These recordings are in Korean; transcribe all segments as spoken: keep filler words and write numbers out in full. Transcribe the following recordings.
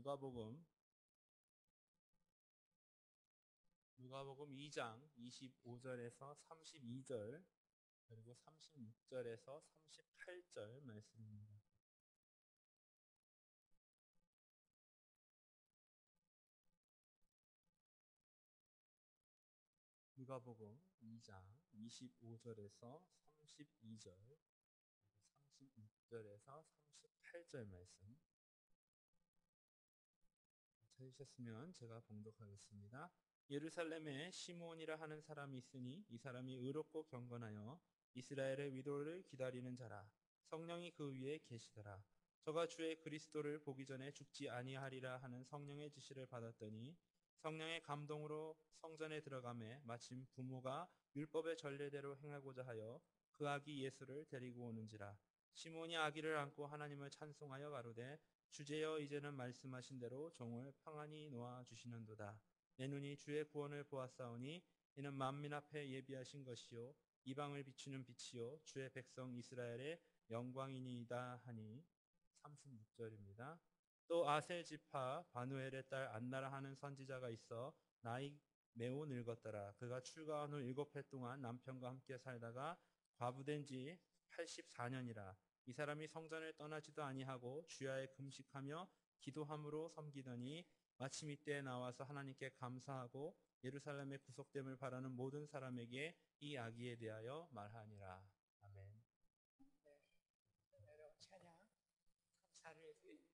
누가복음 누가복음 이 장 이십오 절에서 삼십이 절 그리고 삼십육 절에서 삼십팔 절 말씀입니다. 누가복음 이 장 이십오 절에서 삼십이 절 그리고 삼십육 절에서 삼십팔 절 말씀 찾으셨으면 제가 봉독하겠습니다. 예루살렘에 시므온이라 하는 사람이 있으니 이 사람이 의롭고 경건하여 이스라엘의 위로를 기다리는 자라. 성령이 그 위에 계시더라. 저가 주의 그리스도를 보기 전에 죽지 아니하리라 하는 성령의 지시를 받았더니 성령의 감동으로 성전에 들어가매 마침 부모가 율법의 전례대로 행하고자 하여 그 아기 예수를 데리고 오는지라. 시므온이 아기를 안고 하나님을 찬송하여 가로되 주제여 이제는 말씀하신 대로 종을 평안히 놓아 주시는도다. 내 눈이 주의 구원을 보았사오니 이는 만민 앞에 예비하신 것이요 이방을 비추는 빛이요 주의 백성 이스라엘의 영광이니이다 하니. 삼십육 절입니다. 또 아셀 지파 바누엘의 딸 안나라 하는 선지자가 있어 나이 매우 늙었더라. 그가 출가한 후 일곱 해 동안 남편과 함께 살다가 과부된 지 팔십사 년이라. 이 사람이 성전을 떠나지도 아니하고 주야에 금식하며 기도함으로 섬기더니 마침 이때에 나와서 하나님께 감사하고 예루살렘의 구속됨을 바라는 모든 사람에게 이 아기에 대하여 말하니라. 아멘. 네, 여러분 찬양 감사를 드립니다.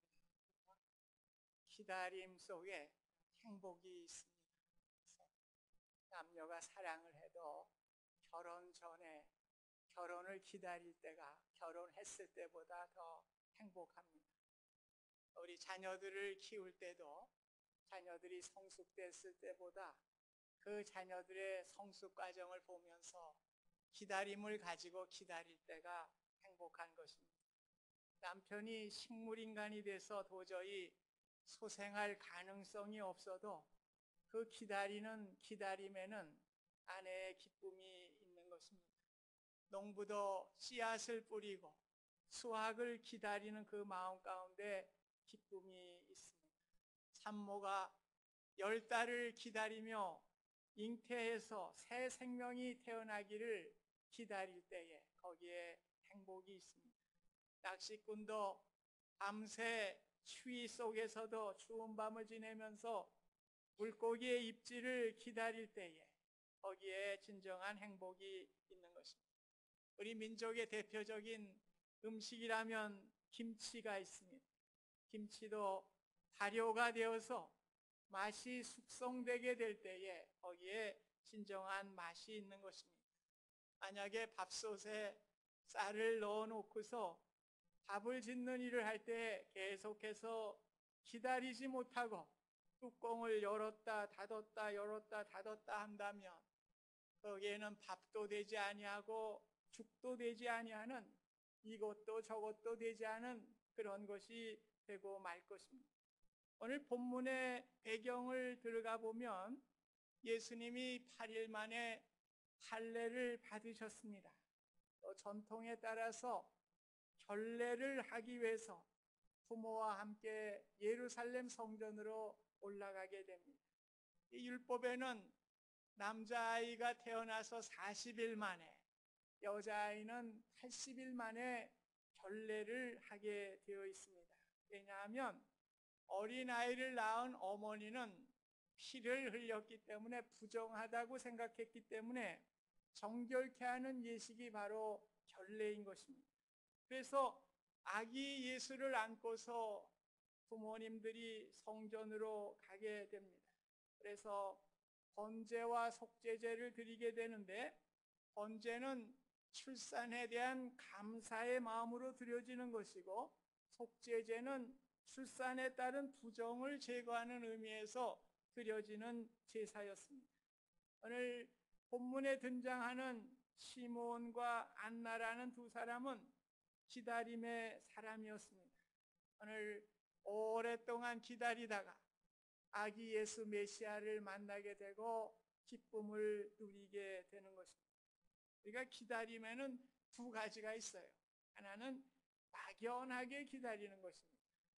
기다림 속에 행복이 있습니다. 남녀가 사랑을 해도 결혼 전에 결혼을 기다릴 때가 결혼했을 때보다 더 행복합니다. 우리 자녀들을 키울 때도 자녀들이 성숙됐을 때보다 그 자녀들의 성숙 과정을 보면서 기다림을 가지고 기다릴 때가 행복한 것입니다. 남편이 식물인간이 돼서 도저히 소생할 가능성이 없어도 그 기다리는 기다림에는 아내의 기쁨이 있는 것입니다. 농부도 씨앗을 뿌리고 수확을 기다리는 그 마음 가운데 기쁨이 있습니다. 산모가 열 달을 기다리며 잉태해서 새 생명이 태어나기를 기다릴 때에 거기에 행복이 있습니다. 낚시꾼도 밤새 추위 속에서도 추운 밤을 지내면서 물고기의 입질을 기다릴 때에 거기에 진정한 행복이 있는 것입니다. 우리 민족의 대표적인 음식이라면 김치가 있습니다. 김치도 발효가 되어서 맛이 숙성되게 될 때에 거기에 진정한 맛이 있는 것입니다. 만약에 밥솥에 쌀을 넣어 놓고서 밥을 짓는 일을 할 때 계속해서 기다리지 못하고 뚜껑을 열었다 닫았다 열었다 닫았다 한다면 거기에는 밥도 되지 아니하고 죽도 되지 아니하는 이것도 저것도 되지 않은 그런 것이 되고 말 것입니다. 오늘 본문의 배경을 들어가 보면 예수님이 팔 일 만에 할례를 받으셨습니다. 또 전통에 따라서 결례를 하기 위해서 부모와 함께 예루살렘 성전으로 올라가게 됩니다. 이 율법에는 남자아이가 태어나서 사십 일 만에 여자아이는 팔십 일 만에 결례를 하게 되어 있습니다. 왜냐하면 어린아이를 낳은 어머니는 피를 흘렸기 때문에 부정하다고 생각했기 때문에 정결케 하는 예식이 바로 결례인 것입니다. 그래서 아기 예수를 안고서 부모님들이 성전으로 가게 됩니다. 그래서 번제와 속죄제를 드리게 되는데 번제는 출산에 대한 감사의 마음으로 드려지는 것이고 속죄제는 출산에 따른 부정을 제거하는 의미에서 드려지는 제사였습니다. 오늘 본문에 등장하는 시므온과 안나라는 두 사람은 기다림의 사람이었습니다. 오늘 오랫동안 기다리다가 아기 예수 메시아를 만나게 되고 기쁨을 누리게 되는 것입니다. 우리가 기다림에는 두 가지가 있어요. 하나는 막연하게 기다리는 것입니다.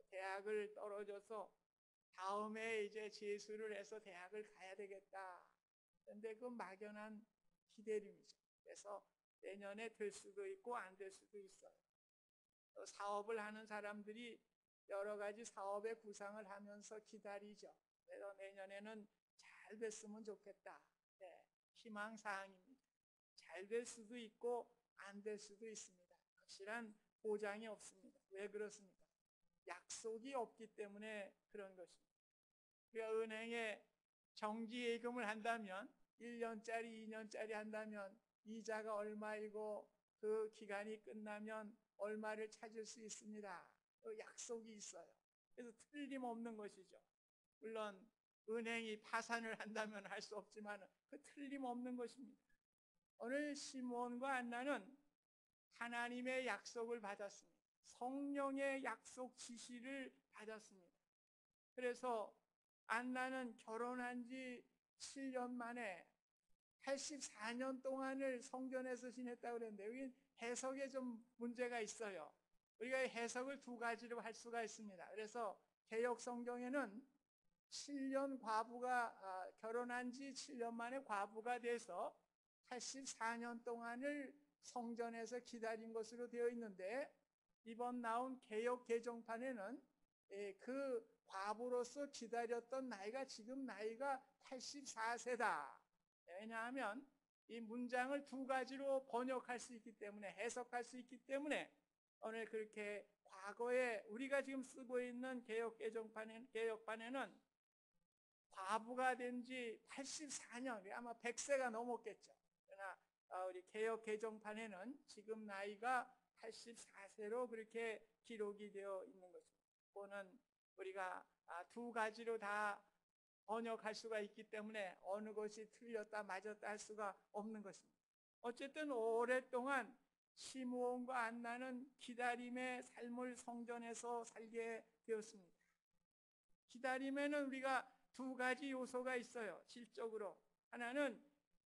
대학을 떨어져서 다음에 이제 재수를 해서 대학을 가야 되겠다. 그런데 그 막연한 기대림이죠. 그래서 내년에 될 수도 있고 안 될 수도 있어요. 또 사업을 하는 사람들이 여러 가지 사업의 구상을 하면서 기다리죠. 그래서 내년에는 잘 됐으면 좋겠다. 네, 희망사항입니다. 잘 될 수도 있고 안 될 수도 있습니다. 확실한 보장이 없습니다. 왜 그렇습니까? 약속이 없기 때문에 그런 것입니다. 우리가 은행에 정기예금을 한다면 일 년짜리, 이 년짜리 한다면 이자가 얼마이고 그 기간이 끝나면 얼마를 찾을 수 있습니다. 그 약속이 있어요. 그래서 틀림없는 것이죠. 물론 은행이 파산을 한다면 할 수 없지만 그 틀림없는 것입니다. 오늘 시몬과 안나는 하나님의 약속을 받았습니다. 성령의 약속 지시를 받았습니다. 그래서 안나는 결혼한 지 칠 년 만에 팔십사 년 동안을 성전에서 지냈다고 그랬는데 여기 해석에 좀 문제가 있어요. 우리가 해석을 두 가지로 할 수가 있습니다. 그래서 개역 성경에는 칠 년 과부가 아, 결혼한 지 칠 년 만에 과부가 돼서 팔십사 년 동안을 성전에서 기다린 것으로 되어 있는데 이번 나온 개역 개정판에는 예, 그 과부로서 기다렸던 나이가 지금 나이가 팔십사 세다. 왜냐하면 이 문장을 두 가지로 번역할 수 있기 때문에 해석할 수 있기 때문에 오늘 그렇게 과거에 우리가 지금 쓰고 있는 개역 개정판에 개역판에는 과부가 된 지 팔십사 년, 아마 백 세가 넘었겠죠. 그러나 우리 개역 개정판에는 지금 나이가 팔십사 세로 그렇게 기록이 되어 있는 것입니다. 그거는 우리가 두 가지로 다 번역할 수가 있기 때문에 어느 것이 틀렸다 맞았다 할 수가 없는 것입니다. 어쨌든 오랫동안 시므온과 안나는 기다림의 삶을 성전에서 살게 되었습니다. 기다림에는 우리가 두 가지 요소가 있어요. 질적으로 하나는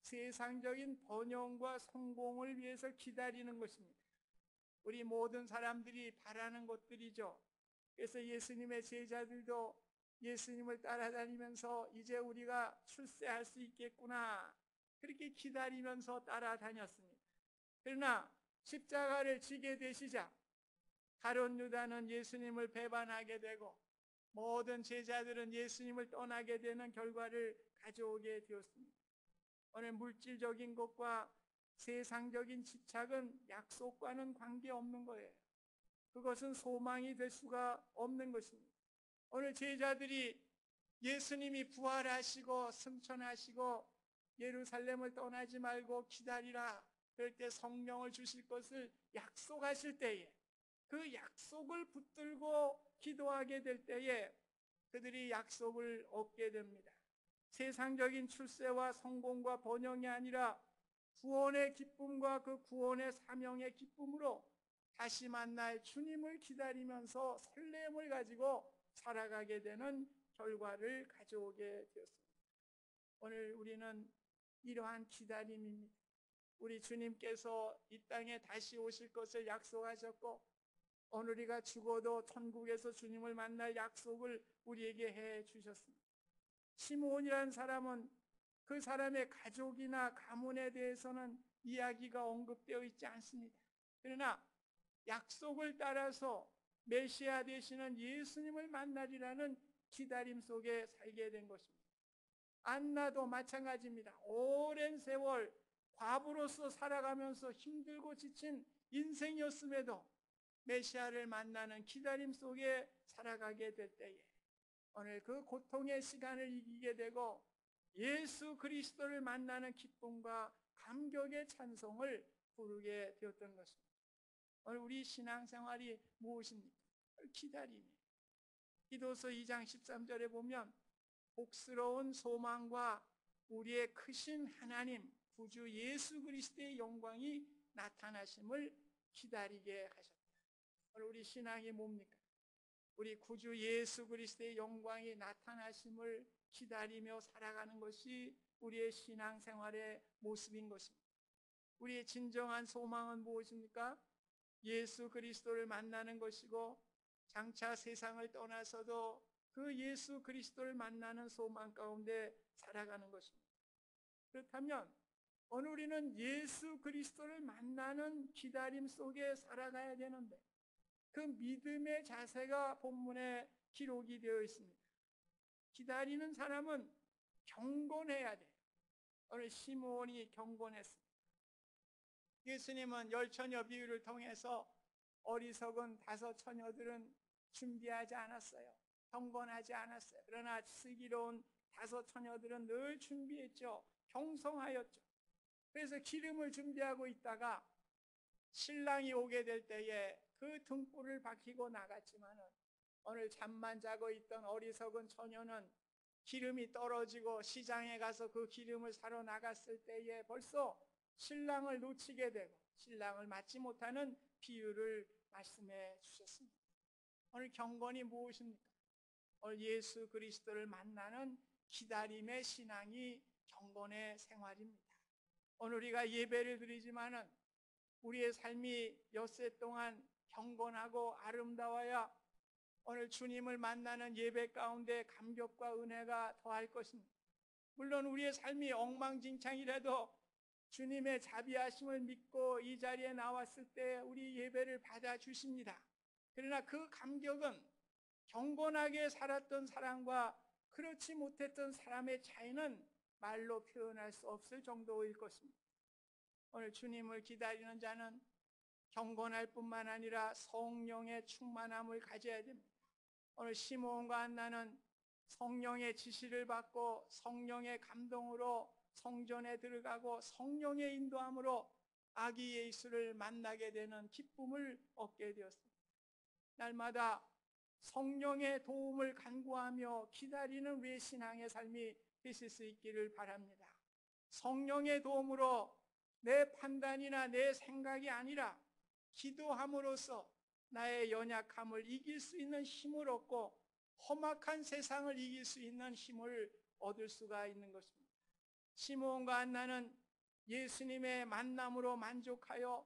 세상적인 번영과 성공을 위해서 기다리는 것입니다. 우리 모든 사람들이 바라는 것들이죠. 그래서 예수님의 제자들도 예수님을 따라다니면서 이제 우리가 출세할 수 있겠구나 그렇게 기다리면서 따라다녔습니다. 그러나 십자가를 지게 되시자 가룟 유다는 예수님을 배반하게 되고 모든 제자들은 예수님을 떠나게 되는 결과를 가져오게 되었습니다. 오늘 물질적인 것과 세상적인 집착은 약속과는 관계없는 거예요. 그것은 소망이 될 수가 없는 것입니다. 오늘 제자들이 예수님이 부활하시고 승천하시고 예루살렘을 떠나지 말고 기다리라 그럴 때 성령을 주실 것을 약속하실 때에 그 약속을 붙들고 기도하게 될 때에 그들이 약속을 얻게 됩니다. 세상적인 출세와 성공과 번영이 아니라 구원의 기쁨과 그 구원의 사명의 기쁨으로 다시 만날 주님을 기다리면서 설렘을 가지고 살아가게 되는 결과를 가져오게 되었습니다. 오늘 우리는 이러한 기다림입니다. 우리 주님께서 이 땅에 다시 오실 것을 약속하셨고 오늘 우리가 죽어도 천국에서 주님을 만날 약속을 우리에게 해 주셨습니다. 시므온이라는 사람은 그 사람의 가족이나 가문에 대해서는 이야기가 언급되어 있지 않습니다. 그러나 약속을 따라서 메시아 되시는 예수님을 만나리라는 기다림 속에 살게 된 것입니다. 안나도 마찬가지입니다. 오랜 세월 과부로서 살아가면서 힘들고 지친 인생이었음에도 메시아를 만나는 기다림 속에 살아가게 될 때에 오늘 그 고통의 시간을 이기게 되고 예수 그리스도를 만나는 기쁨과 감격의 찬송을 부르게 되었던 것입니다. 오늘 우리 신앙생활이 무엇입니까? 기다림이에요. 기도서 이 장 십삼 절에 보면 복스러운 소망과 우리의 크신 하나님 구주 예수 그리스도의 영광이 나타나심을 기다리게 하셨다. 오늘 우리 신앙이 뭡니까? 우리 구주 예수 그리스도의 영광이 나타나심을 기다리며 살아가는 것이 우리의 신앙생활의 모습인 것입니다. 우리의 진정한 소망은 무엇입니까? 예수 그리스도를 만나는 것이고 장차 세상을 떠나서도 그 예수 그리스도를 만나는 소망 가운데 살아가는 것입니다. 그렇다면 오늘 우리는 예수 그리스도를 만나는 기다림 속에 살아가야 되는데 그 믿음의 자세가 본문에 기록이 되어 있습니다. 기다리는 사람은 경건해야 돼요. 오늘 시므온이 경건했습니다. 예수님은 열 처녀 비유를 통해서 어리석은 다섯 처녀들은 준비하지 않았어요. 경건하지 않았어요. 그러나 슬기로운 다섯 처녀들은 늘 준비했죠. 경성하였죠. 그래서 기름을 준비하고 있다가 신랑이 오게 될 때에 그 등불을 밝히고 나갔지만은 오늘 잠만 자고 있던 어리석은 처녀는 기름이 떨어지고 시장에 가서 그 기름을 사러 나갔을 때에 벌써 신랑을 놓치게 되고 신랑을 맞지 못하는 비유를 말씀해 주셨습니다. 오늘 경건이 무엇입니까? 오늘 예수 그리스도를 만나는 기다림의 신앙이 경건의 생활입니다. 오늘 우리가 예배를 드리지만은 우리의 삶이 엿새 동안 경건하고 아름다워야 오늘 주님을 만나는 예배 가운데 감격과 은혜가 더할 것입니다. 물론 우리의 삶이 엉망진창이라도 주님의 자비하심을 믿고 이 자리에 나왔을 때 우리 예배를 받아주십니다. 그러나 그 감격은 경건하게 살았던 사람과 그렇지 못했던 사람의 차이는 말로 표현할 수 없을 정도일 것입니다. 오늘 주님을 기다리는 자는 경건할 뿐만 아니라 성령의 충만함을 가져야 됩니다. 오늘 시므온과 한나는 성령의 지시를 받고 성령의 감동으로 성전에 들어가고 성령의 인도함으로 아기 예수를 만나게 되는 기쁨을 얻게 되었습니다. 날마다 성령의 도움을 간구하며 기다리는 우리의 신앙의 삶이 되실 수 있기를 바랍니다. 성령의 도움으로 내 판단이나 내 생각이 아니라 기도함으로써 나의 연약함을 이길 수 있는 힘을 얻고 험악한 세상을 이길 수 있는 힘을 얻을 수가 있는 것입니다. 시므온과 한나는 예수님의 만남으로 만족하여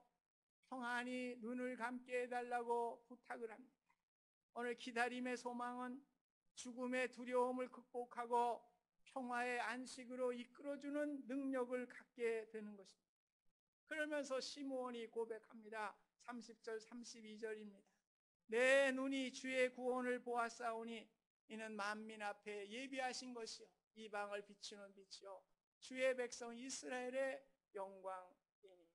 평안히 눈을 감게 해달라고 부탁을 합니다. 오늘 기다림의 소망은 죽음의 두려움을 극복하고 평화의 안식으로 이끌어주는 능력을 갖게 되는 것입니다. 그러면서 시므온이 고백합니다. 삼십 절 삼십이 절입니다. 내 눈이 주의 구원을 보았사오니 이는 만민 앞에 예비하신 것이요 이방을 비추는 빛이요 주의 백성 이스라엘의 영광이니.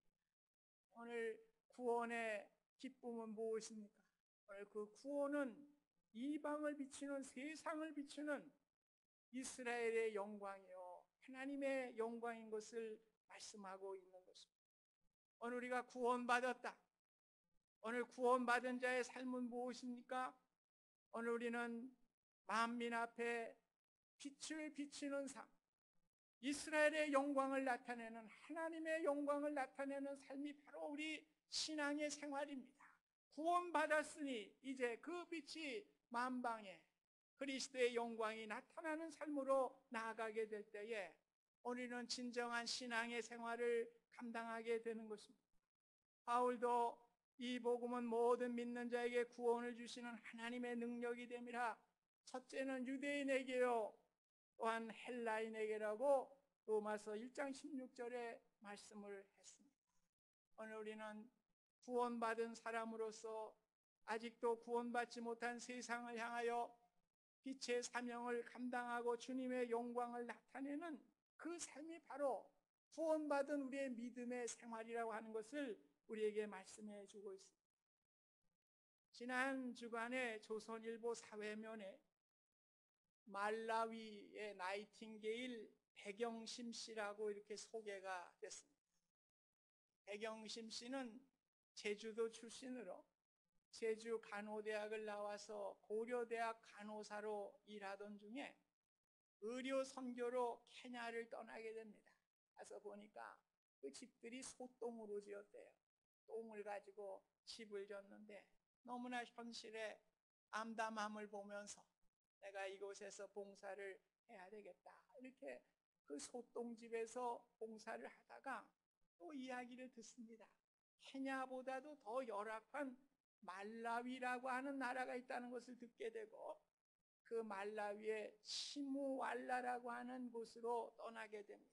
오늘 구원의 기쁨은 무엇입니까? 오늘 그 구원은 이방을 비추는 세상을 비추는 이스라엘의 영광이요 하나님의 영광인 것을 말씀하고 있는 것입니다. 오늘 우리가 구원받았다. 오늘 구원받은 자의 삶은 무엇입니까? 오늘 우리는 만민 앞에 빛을 비추는 삶, 이스라엘의 영광을 나타내는 하나님의 영광을 나타내는 삶이 바로 우리 신앙의 생활입니다. 구원받았으니 이제 그 빛이 만방에 그리스도의 영광이 나타나는 삶으로 나아가게 될 때에 우리는 진정한 신앙의 생활을 감당하게 되는 것입니다. 바울도 이 복음은 모든 믿는 자에게 구원을 주시는 하나님의 능력이 됨이라. 첫째는 유대인에게요 또한 헬라인에게라고 로마서 일 장 십육 절에 말씀을 했습니다. 오늘 우리는 구원받은 사람으로서 아직도 구원받지 못한 세상을 향하여 빛의 사명을 감당하고 주님의 영광을 나타내는 그 삶이 바로 구원받은 우리의 믿음의 생활이라고 하는 것을 우리에게 말씀해 주고 있습니다. 지난 주간에 조선일보 사회면에 말라위의 나이팅게일 백영심 씨라고 이렇게 소개가 됐습니다. 백영심 씨는 제주도 출신으로 제주 간호대학을 나와서 고려대학 간호사로 일하던 중에 의료 선교로 케냐를 떠나게 됩니다. 가서 보니까 그 집들이 소똥으로 지었대요. 똥을 가지고 집을 졌는데 너무나 현실에 암담함을 보면서 내가 이곳에서 봉사를 해야 되겠다. 이렇게 그 소똥집에서 봉사를 하다가 또 이야기를 듣습니다. 케냐보다도 더 열악한 말라위라고 하는 나라가 있다는 것을 듣게 되고 그 말라위의 시무왈라라고 하는 곳으로 떠나게 됩니다.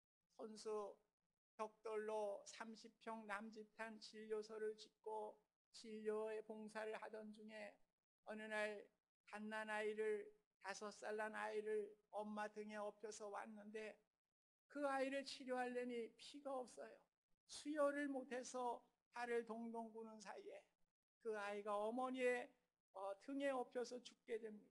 손수 벽돌로 삼십 평 남짓한 진료소를 짓고 진료의 봉사를 하던 중에 어느 날 갓난아이를 다섯 살 난 아이를 엄마 등에 업혀서 왔는데 그 아이를 치료하려니 피가 없어요. 수혈을 못해서 발을 동동 구는 사이에 그 아이가 어머니의 어, 등에 업혀서 죽게 됩니다.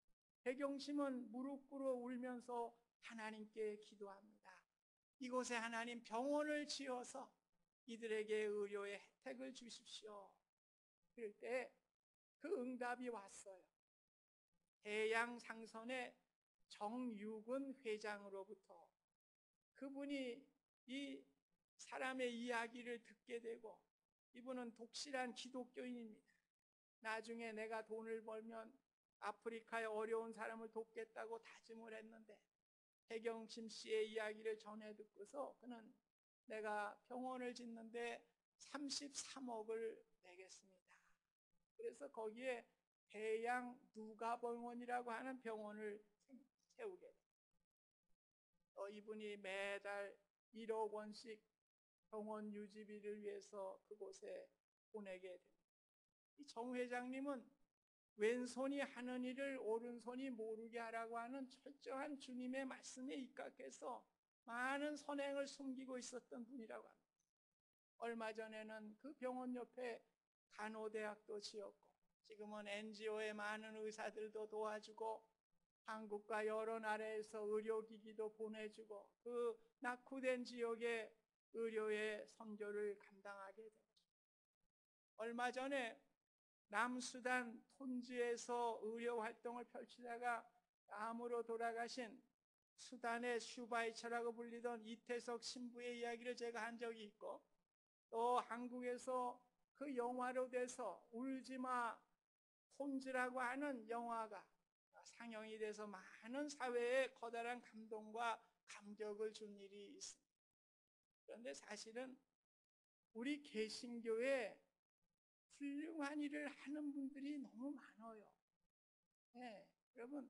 백영심은 무릎 꿇어 울면서 하나님께 기도합니다. 이곳에 하나님 병원을 지어서 이들에게 의료의 혜택을 주십시오. 그럴 때 그 응답이 왔어요. 대양 상선의 정유근 회장으로부터 그분이 이 사람의 이야기를 듣게 되고 이분은 독실한 기독교인입니다. 나중에 내가 돈을 벌면 아프리카의 어려운 사람을 돕겠다고 다짐을 했는데 백영심 씨의 이야기를 전해 듣고서 그는 내가 병원을 짓는데 삼십삼억을 내겠습니다. 그래서 거기에 대양 누가병원이라고 하는 병원을 세우게 됩니다. 또 이분이 매달 일억 원씩 병원 유지비를 위해서 그곳에 보내게 됩니다. 이 정 회장님은 왼손이 하는 일을 오른손이 모르게 하라고 하는 철저한 주님의 말씀에 입각해서 많은 선행을 숨기고 있었던 분이라고 합니다. 얼마 전에는 그 병원 옆에 간호대학도 지었고 지금은 엔지오의 많은 의사들도 도와주고 한국과 여러 나라에서 의료기기도 보내주고 그 낙후된 지역의 의료의 선교를 감당하게 됩니다. 얼마 전에 남수단 톤지에서 의료활동을 펼치다가 암으로 돌아가신 수단의 슈바이처라고 불리던 이태석 신부의 이야기를 제가 한 적이 있고 또 한국에서 그 영화로 돼서 울지마 톤지라고 하는 영화가 상영이 돼서 많은 사회에 커다란 감동과 감격을 준 일이 있습니다. 그런데 사실은 우리 개신교에 훌륭한 일을 하는 분들이 너무 많아요. 네, 여러분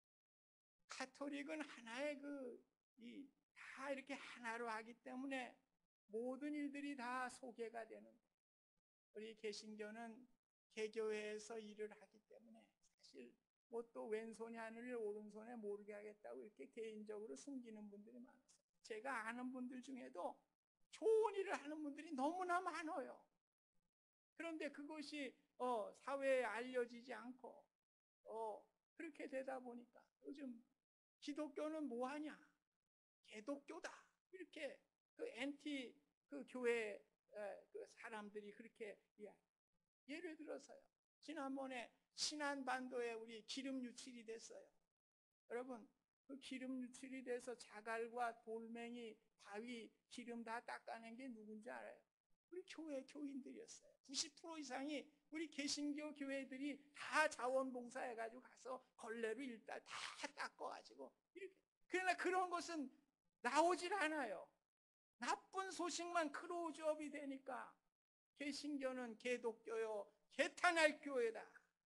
가톨릭은 하나의 그 이 다 이렇게 하나로 하기 때문에 모든 일들이 다 소개가 되는데 우리 개신교는 개교회에서 일을 하기 때문에 사실 뭐 또 왼손이 하는 일 오른손에 모르게 하겠다고 이렇게 개인적으로 숨기는 분들이 많았어요. 제가 아는 분들 중에도 좋은 일을 하는 분들이 너무나 많아요. 그런데 그것이 어, 사회에 알려지지 않고 어, 그렇게 되다 보니까 요즘 기독교는 뭐하냐? 개독교다. 이렇게 그 엔티 그 교회 에, 그 사람들이 그렇게 이야기. 예를 들어서요. 지난번에 신안반도에 우리 기름 유출이 됐어요. 여러분 그 기름 유출이 돼서 자갈과 돌멩이, 바위, 기름 다 닦아낸 게 누군지 알아요? 우리 교회 교인들이었어요. 구십 퍼센트 이상이 우리 개신교 교회들이 다 자원봉사해가지고 가서 걸레로 일단 다 닦아가지고 이렇게. 그러나 그런 것은 나오질 않아요. 나쁜 소식만 크로즈업이 되니까 개신교는 개독교요, 개탄할 교회다.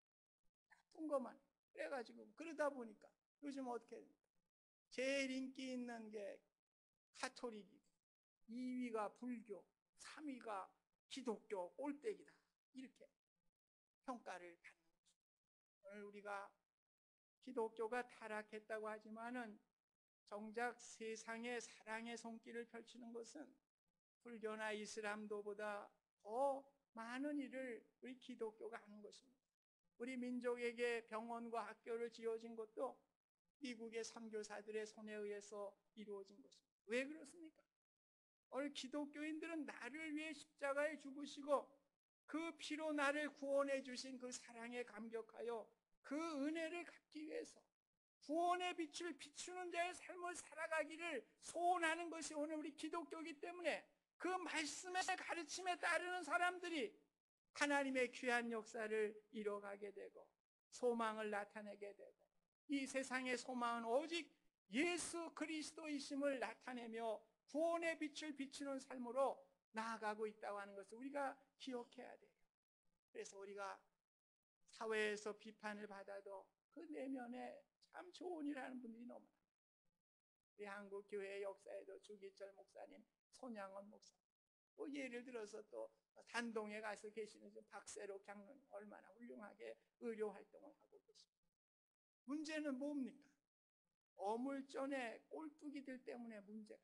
나쁜 것만. 그래가지고 그러다 보니까 요즘 어떻게 됩니까? 제일 인기 있는 게 가톨릭이고 이 위가 불교, 삼 위가 기독교 꼴대기다. 이렇게 평가를 받는 것입니다. 오늘 우리가 기독교가 타락했다고 하지만은 정작 세상의 사랑의 손길을 펼치는 것은 불교나 이슬람도보다 더 많은 일을 우리 기독교가 하는 것입니다. 우리 민족에게 병원과 학교를 지어진 것도 미국의 선교사들의 손에 의해서 이루어진 것입니다. 왜 그렇습니까? 오늘 기독교인들은 나를 위해 십자가에 죽으시고 그 피로 나를 구원해 주신 그 사랑에 감격하여 그 은혜를 갚기 위해서 구원의 빛을 비추는 자의 삶을 살아가기를 소원하는 것이 오늘 우리 기독교이기 때문에 그 말씀의 가르침에 따르는 사람들이 하나님의 귀한 역사를 이뤄가게 되고 소망을 나타내게 되고 이 세상의 소망은 오직 예수 그리스도이심을 나타내며 구원의 빛을 비추는 삶으로 나아가고 있다고 하는 것을 우리가 기억해야 돼요. 그래서 우리가 사회에서 비판을 받아도 그 내면에 참 좋은 일하는 분들이 너무 많아요. 우리 한국 교회 역사에도 주기철 목사님, 손양원 목사님, 뭐 예를 들어서 또 산동에 가서 계시는 박세록 장로님 얼마나 훌륭하게 의료 활동을 하고 계십니다. 문제는 뭡니까? 어물전에 꼴뚜기들 때문에 문제가.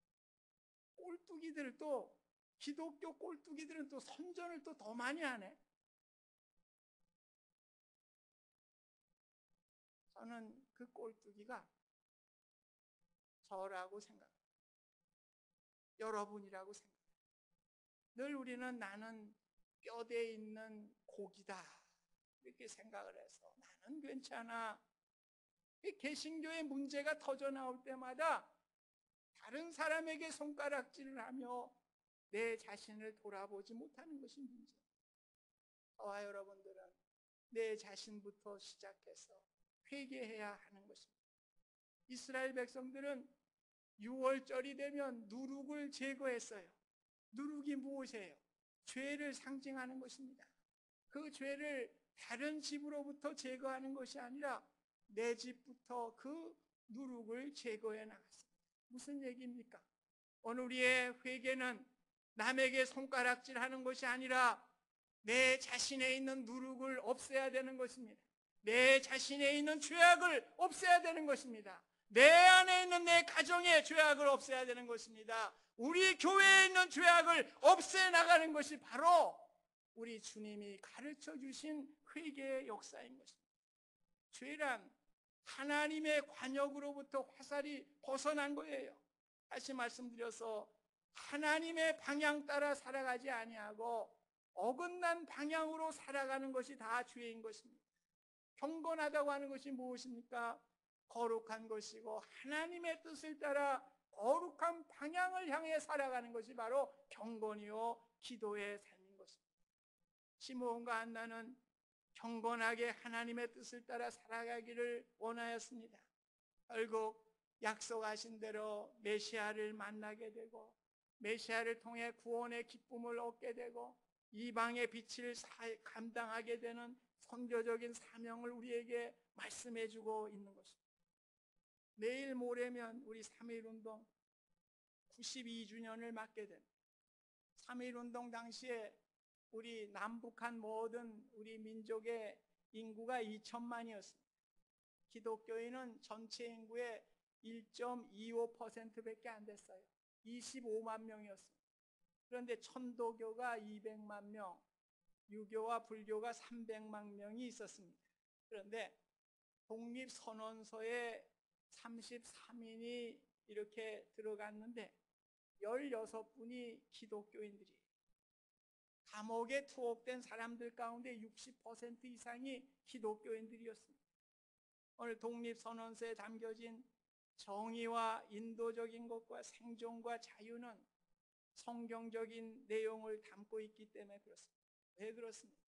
꼴뚜기들도 기독교 꼴뚜기들은 또 선전을 또 더 많이 하네. 저는 그 꼴뚜기가 저라고 생각합니다. 여러분이라고 생각합니다. 늘 우리는 나는 뼈대 있는 고기다 이렇게 생각을 해서 나는 괜찮아. 개신교의 문제가 터져 나올 때마다 다른 사람에게 손가락질을 하며 내 자신을 돌아보지 못하는 것이 문제예요. 저와 여러분들은 내 자신부터 시작해서 회개해야 하는 것입니다. 이스라엘 백성들은 유월절이 되면 누룩을 제거했어요. 누룩이 무엇이에요? 죄를 상징하는 것입니다. 그 죄를 다른 집으로부터 제거하는 것이 아니라 내 집부터 그 누룩을 제거해 나갔습니다. 무슨 얘기입니까? 오늘 우리의 회개는 남에게 손가락질하는 것이 아니라 내 자신에 있는 누룩을 없애야 되는 것입니다. 내 자신에 있는 죄악을 없애야 되는 것입니다. 내 안에 있는 내 가정의 죄악을 없애야 되는 것입니다. 우리 교회에 있는 죄악을 없애 나가는 것이 바로 우리 주님이 가르쳐 주신 회개의 역사인 것입니다. 죄란 하나님의 관역으로부터 화살이 벗어난 거예요. 다시 말씀드려서 하나님의 방향 따라 살아가지 아니하고 어긋난 방향으로 살아가는 것이 다 죄인 것입니다. 경건하다고 하는 것이 무엇입니까? 거룩한 것이고 하나님의 뜻을 따라 거룩한 방향을 향해 살아가는 것이 바로 경건이요 기도의 삶인 것입니다. 시므온과 안나는 경건하게 하나님의 뜻을 따라 살아가기를 원하였습니다. 결국 약속하신 대로 메시아를 만나게 되고 메시아를 통해 구원의 기쁨을 얻게 되고 이방의 빛을 감당하게 되는 선교적인 사명을 우리에게 말씀해 주고 있는 것입니다. 내일 모레면 우리 삼일운동 구십이 주년을 맞게 됩니다. 삼일운동 당시에 우리 남북한 모든 우리 민족의 인구가 이천만이었습니다. 기독교인은 전체 인구의 일 점 이오 퍼센트밖에 안 됐어요. 이십오만 명이었습니다. 그런데 천도교가 이백만 명, 유교와 불교가 삼백만 명이 있었습니다. 그런데 독립선언서에 삼십삼 인이 이렇게 들어갔는데 열여섯 분이 기독교인들이에요. 감옥에 투옥된 사람들 가운데 육십 퍼센트 이상이 기독교인들이었습니다. 오늘 독립선언서에 담겨진 정의와 인도적인 것과 생존과 자유는 성경적인 내용을 담고 있기 때문에 그렇습니다. 왜 그렇습니까?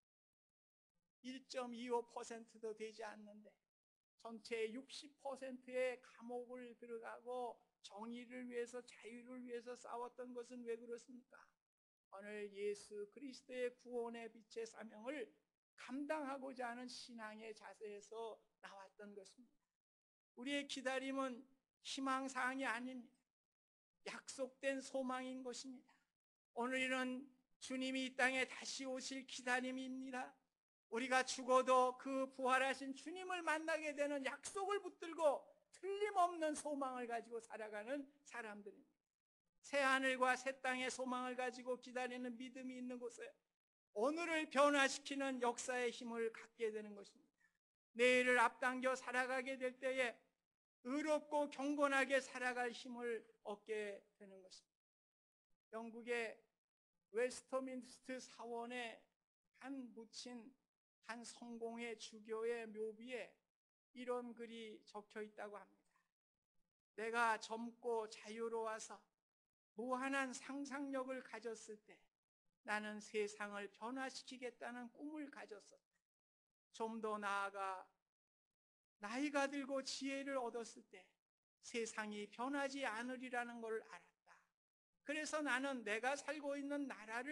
일 점 이오 퍼센트도 되지 않는데 전체의 육십 퍼센트의 감옥을 들어가고 정의를 위해서 자유를 위해서 싸웠던 것은 왜 그렇습니까? 오늘 예수 그리스도의 구원의 빛의 사명을 감당하고자 하는 신앙의 자세에서 나왔던 것입니다. 우리의 기다림은 희망사항이 아닙니다. 약속된 소망인 것입니다. 오늘은 주님이 이 땅에 다시 오실 기다림입니다. 우리가 죽어도 그 부활하신 주님을 만나게 되는 약속을 붙들고 틀림없는 소망을 가지고 살아가는 사람들입니다. 새하늘과 새 땅의 소망을 가지고 기다리는 믿음이 있는 곳에 오늘을 변화시키는 역사의 힘을 갖게 되는 것입니다. 내일을 앞당겨 살아가게 될 때에 의롭고 경건하게 살아갈 힘을 얻게 되는 것입니다. 영국의 웨스터민스트 사원에 한 묻힌 한 성공의 주교의 묘비에 이런 글이 적혀 있다고 합니다. 내가 젊고 자유로워서 무한한 상상력을 가졌을 때 나는 세상을 변화시키겠다는 꿈을 가졌었다. 좀 더 나아가 나이가 들고 지혜를 얻었을 때 세상이 변하지 않으리라는 걸 알았다. 그래서 나는 내가 살고 있는 나라를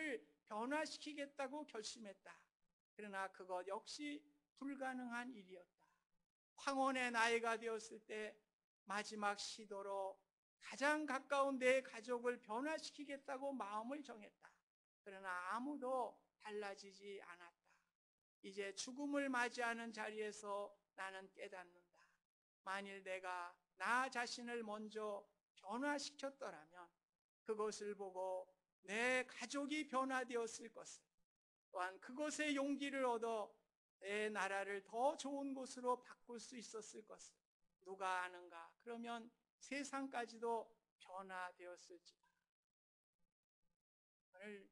변화시키겠다고 결심했다. 그러나 그것 역시 불가능한 일이었다. 황혼의 나이가 되었을 때 마지막 시도로 가장 가까운 내 가족을 변화시키겠다고 마음을 정했다. 그러나 아무도 달라지지 않았다. 이제 죽음을 맞이하는 자리에서 나는 깨닫는다. 만일 내가 나 자신을 먼저 변화시켰더라면 그것을 보고 내 가족이 변화되었을 것을, 또한 그것의 용기를 얻어 내 나라를 더 좋은 곳으로 바꿀 수 있었을 것을 누가 아는가? 그러면 세상까지도 변화되었을지다. 오늘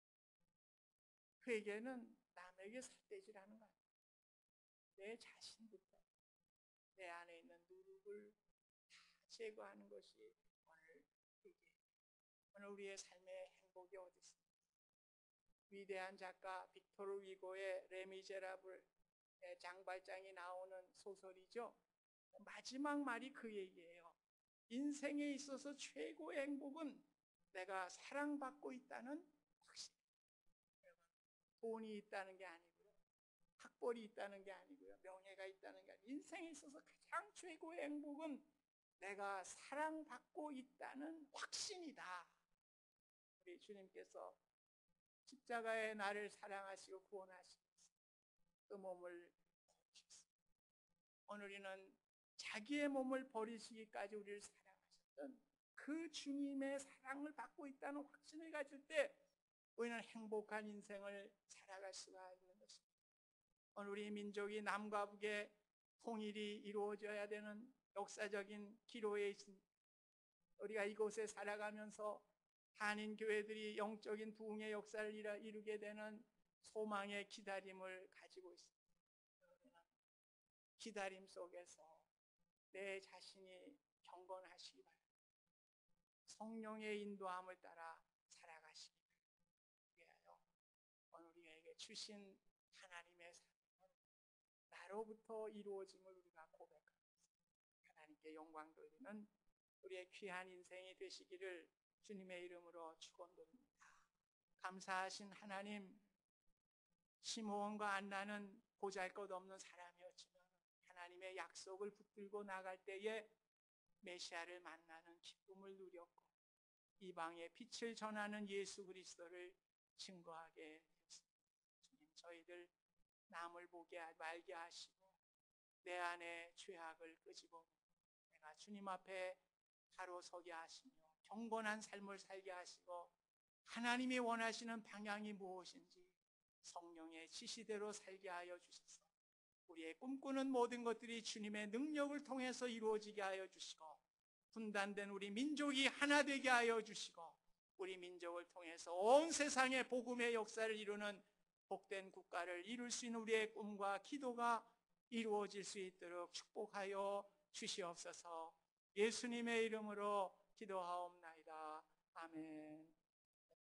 그에게는 남에게 삿대질하는 거 아니에요. 내 자신부터 내 안에 있는 누룩을 다 제거하는 것이 오늘 그게 오늘 우리의 삶의 행복이 어디 있습니까? 위대한 작가 빅토르 위고의 레미제라블 장발장이 나오는 소설이죠. 마지막 말이 그 얘기예요. 인생에 있어서 최고의 행복은 내가 사랑받고 있다는 확신. 돈이 있다는 게 아니고요, 학벌이 있다는 게 아니고요, 명예가 있다는 게 아니고요. 인생에 있어서 가장 최고의 행복은 내가 사랑받고 있다는 확신이다. 우리 주님께서 십자가에 나를 사랑하시고 구원하시면서 그 몸을 버리셨습니다. 오늘 우리는 자기의 몸을 버리시기까지 우리를 사랑하셨던 그 주님의 사랑을 받고 있다는 확신을 가질 때 우리는 행복한 인생을 살아갈 수가 있는 것입니다. 오늘 우리 민족이 남과 북의 통일이 이루어져야 되는 역사적인 기로에 있습니다. 우리가 이곳에 살아가면서 한인 교회들이 영적인 부흥의 역사를 이루게 되는 소망의 기다림을 가지고 있습니다. 기다림 속에서 내 자신이 경건하시기 바랍니다. 성령의 인도함을 따라 살아가시기 바랍니다. 오늘 우리에게 주신 하나님의 사랑은 나로부터 이루어짐을 우리가 고백합니다. 하나님께 영광 돌리는 우리의 귀한 인생이 되시기를 주님의 이름으로 축원드립니다. 감사하신 하나님, 시므온과 안나는 보잘것없는 사람이었지만 하나님의 약속을 붙들고 나갈 때에 메시아를 만나는 기쁨을 누렸고 이방의 빛을 전하는 예수 그리스도를 증거하게 되었습니다. 주님, 저희들 남을 보게 말게 하시고 내 안에 죄악을 끄집어 내가 주님 앞에 바로 서게 하시며 경건한 삶을 살게 하시고 하나님이 원하시는 방향이 무엇인지 성령의 지시대로 살게 하여 주셔서 우리의 꿈꾸는 모든 것들이 주님의 능력을 통해서 이루어지게 하여 주시고 분단된 우리 민족이 하나 되게 하여 주시고 우리 민족을 통해서 온 세상에 복음의 역사를 이루는 복된 국가를 이룰 수 있는 우리의 꿈과 기도가 이루어질 수 있도록 축복하여 주시옵소서. 예수님의 이름으로 기도하옵나이다. 아멘.